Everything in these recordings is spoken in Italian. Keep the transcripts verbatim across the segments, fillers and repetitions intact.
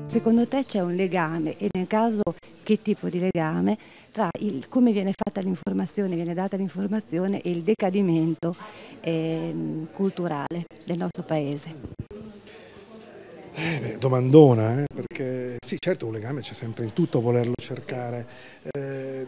Secondo te c'è un legame, e nel caso che tipo di legame, tra il, come viene fatta l'informazione, viene data l'informazione e il decadimento ehm, culturale del nostro paese? Eh beh, domandona, eh, perché sì, certo un legame c'è sempre in tutto, volerlo cercare. Eh,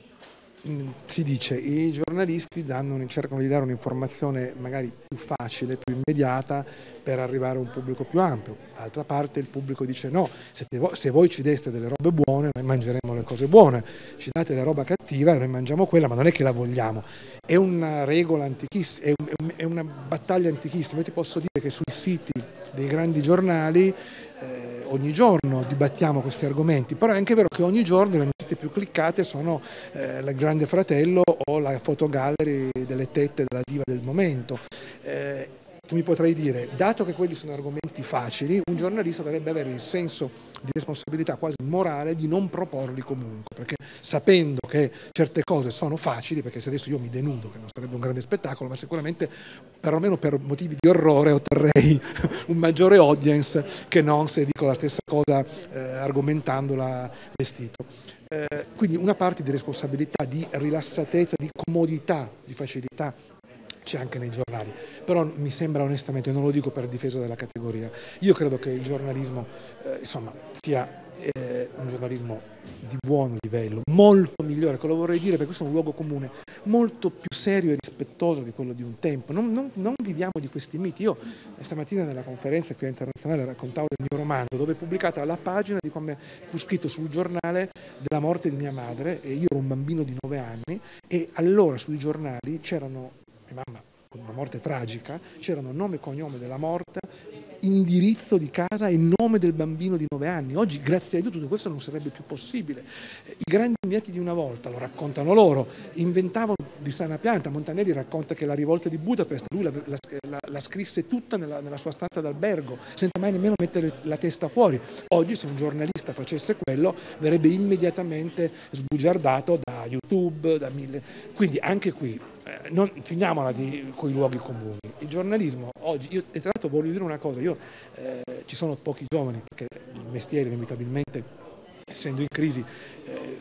mh, si dice i giornalisti danno, cercano di dare un'informazione magari più facile, più immediata per arrivare a un pubblico più ampio. D'altra parte il pubblico dice no, se, te, se voi ci deste delle robe buone noi mangeremo le cose buone, ci date della roba cattiva e noi mangiamo quella, ma non è che la vogliamo. È una regola antichissima, è, un, è una battaglia antichissima. Io ti posso dire che sui siti dei grandi giornali eh, ogni giorno dibattiamo questi argomenti, però è anche vero che ogni giorno le notizie più cliccate sono eh, il Grande Fratello o la fotogallery delle tette della diva del momento. Eh, tu mi potrai dire, dato che quelli sono argomenti facili, un giornalista dovrebbe avere il senso di responsabilità quasi morale di non proporli comunque, perché sapendo che certe cose sono facili, perché se adesso io mi denudo, che non sarebbe un grande spettacolo, ma sicuramente perlomeno per motivi di orrore otterrei un maggiore audience che non se dico la stessa cosa eh, argomentandola vestito. Eh, quindi una parte di responsabilità, di rilassatezza, di comodità, di facilità c'è anche nei giornali, però mi sembra onestamente, non lo dico per difesa della categoria, io credo che il giornalismo eh, insomma sia eh, un giornalismo di buon livello, molto migliore, che lo vorrei dire perché questo è un luogo comune, molto più serio e rispettoso di quello di un tempo. Non, non, non viviamo di questi miti. Io stamattina nella conferenza qui internazionale raccontavo del mio romanzo, dove è pubblicata la pagina di come fu scritto sul giornale della morte di mia madre, e io ero un bambino di nove anni, e allora sui giornali c'erano, mia mamma con una morte tragica, c'erano nome e cognome della morta, indirizzo di casa e nome del bambino di nove anni. Oggi, grazie a Dio, tutto questo non sarebbe più possibile. I grandi inviati di una volta, lo raccontano loro, inventavano di sana pianta. Montanelli racconta che la rivolta di Budapest, lui la, la, la, la scrisse tutta nella, nella sua stanza d'albergo, senza mai nemmeno mettere la testa fuori. Oggi, se un giornalista facesse quello, verrebbe immediatamente sbugiardato da YouTube, da mille... Quindi anche qui, eh, non, finiamola di, con i luoghi comuni. Il giornalismo oggi, io, e tra l'altro voglio dire una cosa, io eh, ci sono pochi giovani, perché il mestiere inevitabilmente, essendo in crisi, eh,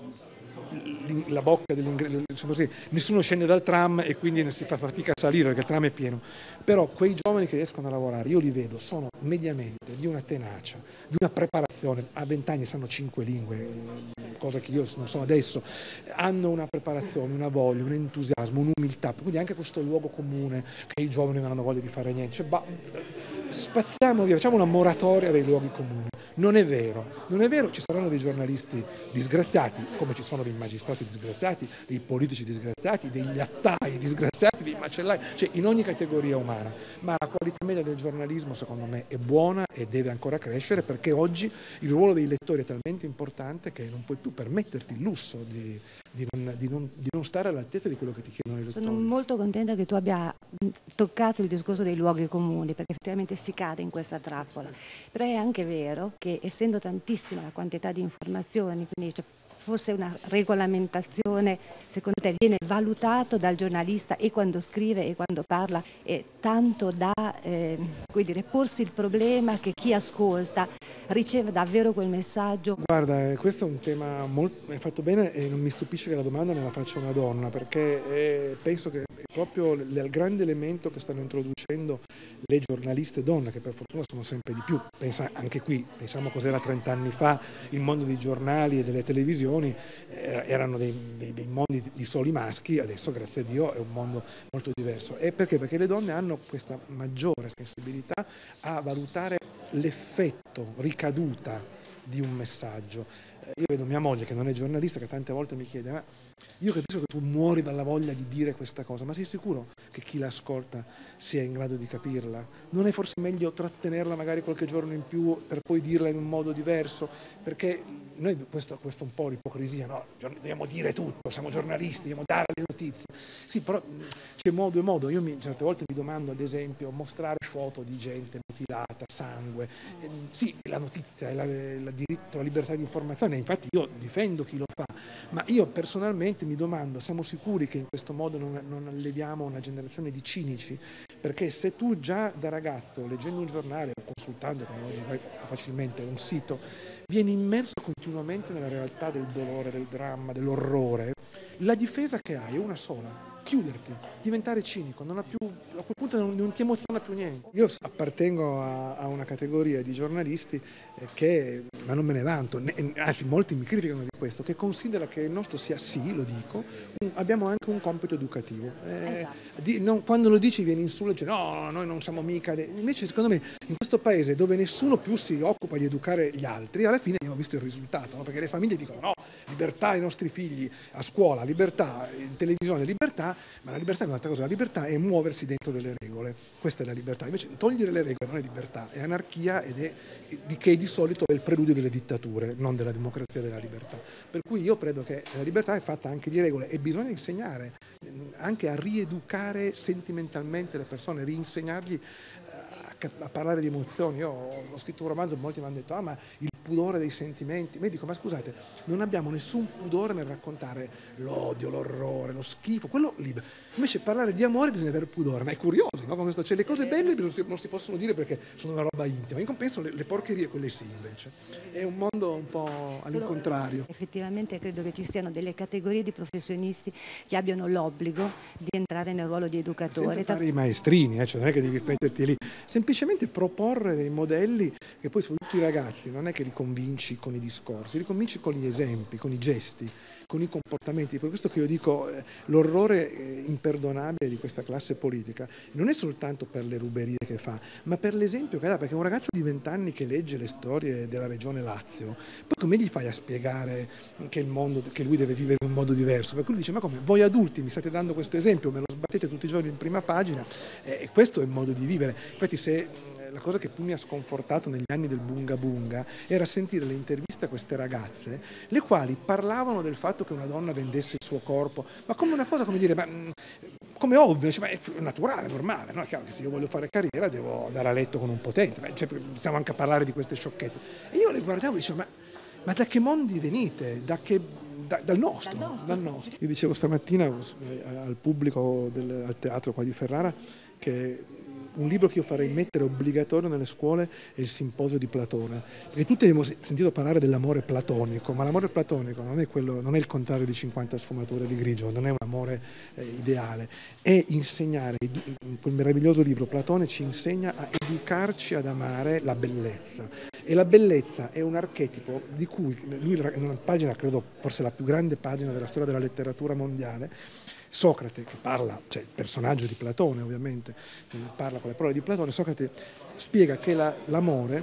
la bocca dell'ingresso, nessuno scende dal tram e quindi si fa fatica a salire perché il tram è pieno, però quei giovani che riescono a lavorare, io li vedo, sono mediamente di una tenacia, di una preparazione, a vent'anni sanno cinque lingue, cosa che io non so adesso, hanno una preparazione, una voglia, un entusiasmo, un'umiltà, quindi anche questo luogo comune che i giovani non hanno voglia di fare niente, cioè, bah, spazziamo via, facciamo una moratoria dei luoghi comuni. Non è vero, non è vero, ci saranno dei giornalisti disgraziati, come ci sono dei magistrati disgraziati, dei politici disgraziati, degli attai disgraziati, dei macellai, cioè in ogni categoria umana, ma la qualità media del giornalismo secondo me è buona e deve ancora crescere, perché oggi il ruolo dei lettori è talmente importante che non puoi più permetterti il lusso di, di, non, di, non, di non stare all'altezza di quello che ti chiedono i lettori. Sono molto contenta che tu abbia toccato il discorso dei luoghi comuni, perché effettivamente si cade in questa trappola, però è anche vero che essendo tantissima la quantità di informazioni, quindi c'è forse una regolamentazione, secondo te viene valutato dal giornalista e quando scrive e quando parla, è tanto da eh, dire, porsi il problema che chi ascolta riceva davvero quel messaggio? Guarda, questo è un tema molto, hai fatto bene, e non mi stupisce che la domanda me la faccia una donna, perché è, penso che è proprio il grande elemento che stanno introducendo le giornaliste donne, che per fortuna sono sempre di più. Pensa anche qui, pensiamo cos'era trent'anni fa, il mondo dei giornali e delle televisioni eh, erano dei, dei, dei mondi di soli maschi, adesso grazie a Dio è un mondo molto diverso. E perché? Perché le donne hanno questa maggiore sensibilità a valutare l'effetto, ricaduta di un messaggio. Eh, io vedo mia moglie che non è giornalista, che tante volte mi chiede: ma io capisco che tu muori dalla voglia di dire questa cosa, ma sei sicuro che chi l'ascolta sia in grado di capirla? Non è forse meglio trattenerla magari qualche giorno in più per poi dirla in un modo diverso? Perché noi, questo, questo è un po' l'ipocrisia, no? Dobbiamo dire tutto, siamo giornalisti, dobbiamo dare le notizie. Sì, però c'è modo e modo. Io mi, certe volte mi domando, ad esempio, mostrare foto di gente mutilata, sangue. Eh, sì, la notizia è la, la diritto alla libertà di informazione, infatti io difendo chi lo fa, ma io personalmente mi domando, siamo sicuri che in questo modo non, non alleviamo una generazione di cinici? Perché se tu già da ragazzo, leggendo un giornale o consultando, come oggi vai facilmente, un sito, vieni immerso continuamente nella realtà del dolore, del dramma, dell'orrore, la difesa che hai è una sola: chiuderti, diventare cinico, non ha più, a quel punto non, non ti emoziona più niente. Io appartengo a, a una categoria di giornalisti eh, che, ma non me ne vanto, ne, anzi molti mi criticano di questo, che considera che il nostro sia, sì, lo dico, un, abbiamo anche un compito educativo. Eh, Esatto. di, non, quando lo dici vieni insulto e dici no, noi non siamo mica... De-". Invece secondo me in questo paese dove nessuno più si occupa di educare gli altri, alla fine io ho visto il risultato, no? Perché le famiglie dicono no, libertà ai nostri figli a scuola, libertà in televisione, libertà, ma la libertà è un'altra cosa, la libertà è muoversi dentro delle regole, questa è la libertà. Invece togliere le regole non è libertà, è anarchia ed è di che di solito è il preludio delle dittature, non della democrazia e della libertà. Per cui io credo che la libertà è fatta anche di regole e bisogna insegnare anche a rieducare sentimentalmente le persone, rinsegnargli a parlare di emozioni. Io ho scritto un romanzo, molti mi hanno detto ah ma il pudore dei sentimenti, ma io dico ma scusate, non abbiamo nessun pudore nel raccontare l'odio, l'orrore, lo schifo, quello libero. Invece parlare di amore bisogna avere pudore, ma è curioso, no? Come questo, cioè, le cose belle non si, non si possono dire perché sono una roba intima, in compenso le, le porcherie quelle sì invece. È un mondo un po' all'incontrario. Effettivamente credo che ci siano delle categorie di professionisti che abbiano l'obbligo di entrare nel ruolo di educatore. Senza fare i maestrini, eh? Cioè non è che devi metterti lì, semplicemente proporre dei modelli che poi soprattutto i ragazzi non è che li convinci con i discorsi, li convinci con gli esempi, con i gesti, con i comportamenti. Per questo che io dico eh, l'orrore eh, imperdonabile di questa classe politica non è soltanto per le ruberie che fa, ma per l'esempio che dà, perché un ragazzo di vent'anni che legge le storie della regione Lazio, poi come gli fai a spiegare che, il mondo, che lui deve vivere in un modo diverso? Perché lui dice ma come, voi adulti mi state dando questo esempio, me lo sbattete tutti i giorni in prima pagina, e eh, questo è il modo di vivere. Infatti se la cosa che più mi ha sconfortato negli anni del bunga bunga era sentire le interviste a queste ragazze, le quali parlavano del fatto che una donna vendesse il suo corpo, ma come una cosa, come dire, ma, come ovvio, cioè, ma è naturale, normale, no? È chiaro che se io voglio fare carriera devo andare a letto con un potente, ma, cioè, stiamo anche a parlare di queste sciocchezze. E io le guardavo e dicevo, ma, ma da che mondi venite? Da che... Da, dal, nostro, dal, nostro. dal nostro. Io dicevo stamattina al pubblico del, al teatro qua di Ferrara che un libro che io farei mettere obbligatorio nelle scuole è il Simposio di Platone, perché tutti abbiamo sentito parlare dell'amore platonico, ma l'amore platonico non è, quello, non è il contrario di cinquanta sfumature di grigio, non è un amore eh, ideale, è insegnare, in quel meraviglioso libro Platone ci insegna a educarci ad amare la bellezza, e la bellezza è un archetipo di cui lui in una pagina, credo forse la più grande pagina della storia della letteratura mondiale, Socrate, che parla, cioè il personaggio di Platone ovviamente, parla con le parole di Platone, Socrate spiega che la, l'amore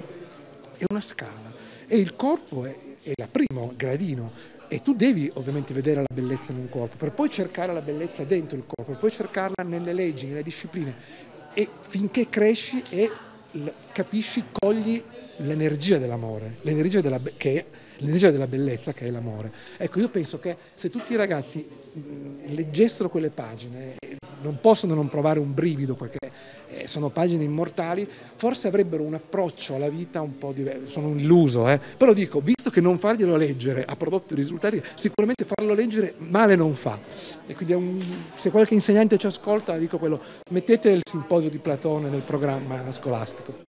è una scala e il corpo è, è il primo gradino e tu devi ovviamente vedere la bellezza in un corpo, per poi cercare la bellezza dentro il corpo, per poi cercarla nelle leggi, nelle discipline, e finché cresci e capisci, cogli l'energia dell'amore, l'energia della, che è, l'energia della bellezza che è l'amore. Ecco, io penso che se tutti i ragazzi mh, leggessero quelle pagine, non possono non provare un brivido perché eh, sono pagine immortali, forse avrebbero un approccio alla vita un po' diverso. Sono un illuso, eh? Però dico, visto che non farglielo leggere ha prodotto risultati, sicuramente farlo leggere male non fa. E quindi è un, se qualche insegnante ci ascolta, dico quello, mettete il Simposio di Platone nel programma scolastico.